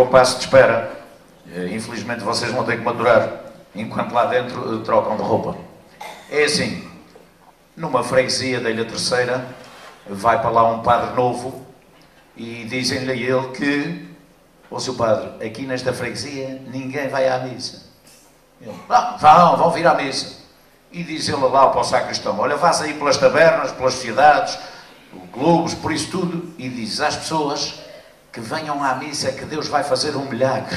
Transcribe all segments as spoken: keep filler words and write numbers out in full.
compasso de espera. Infelizmente vocês vão ter que maturar enquanto lá dentro trocam de roupa. É assim, numa freguesia da Ilha Terceira, vai para lá um padre novo e dizem-lhe a ele que, ó seu padre, aqui nesta freguesia ninguém vai à missa. Ele, ah, vão, vão vir à missa. E diz ele lá para o sacristão, olha, vás aí pelas tabernas, pelas cidades, clubes, por isso tudo, e diz às pessoas que venham à missa que Deus vai fazer um milagre.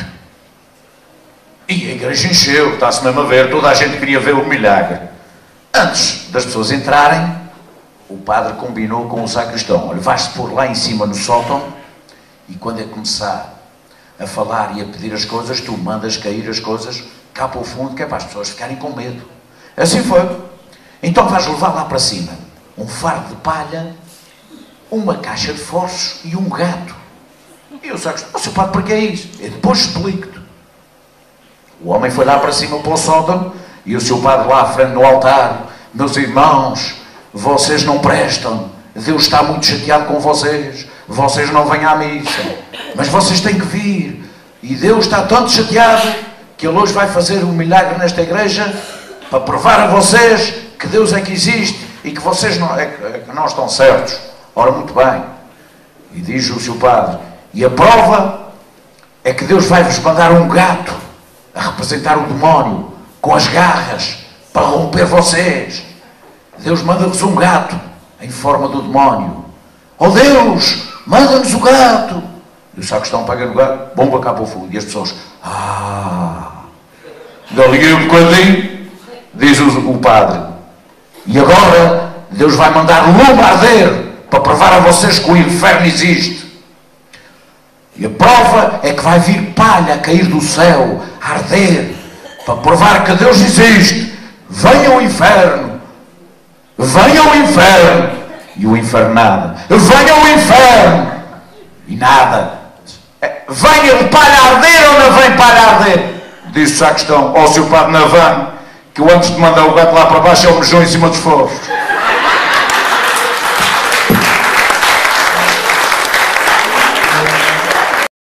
E a igreja encheu, está-se mesmo a ver, toda a gente queria ver o milagre. Antes das pessoas entrarem, o padre combinou com o sacristão, olha, vais-te pôr lá em cima no sótão, e quando é começar a falar e a pedir as coisas, tu mandas cair as coisas cá para o fundo, que é para as pessoas ficarem com medo. Assim foi. Então vais levar lá para cima um fardo de palha, uma caixa de fósforos e um gato. E eu sacristão, oh, seu padre, para que é isso? Eu depois explico-te. O homem foi lá para cima para o sótão e o seu padre lá à frente no altar, meus irmãos, vocês não prestam, Deus está muito chateado com vocês, vocês não vêm à missa, mas vocês têm que vir, e Deus está tanto chateado que Ele hoje vai fazer um milagre nesta igreja para provar a vocês que Deus é que existe e que vocês não, é, é que não estão certos. Ora, muito bem. E diz o seu padre, e a prova é que Deus vai-vos mandar um gato a representar o demónio com as garras para romper vocês. Deus manda-vos um gato em forma do demónio. Oh Deus, manda-nos o gato. E o sacristão pega no gato, bomba cá para o fundo. E as pessoas, ah, dali um bocadinho, diz o, o padre, e agora Deus vai mandar lume a arder para provar a vocês que o inferno existe. E a prova é que vai vir palha a cair do céu, a arder, para provar que Deus existe. Venha o inferno, venha o inferno, e o inferno nada. Venha o inferno, e nada. Venha de palha a arder ou não vem palha a arder? Disse o sacristão, ó seu padre Navan, que eu antes de mandar o gato lá para baixo, ele mejou em cima dos fogos.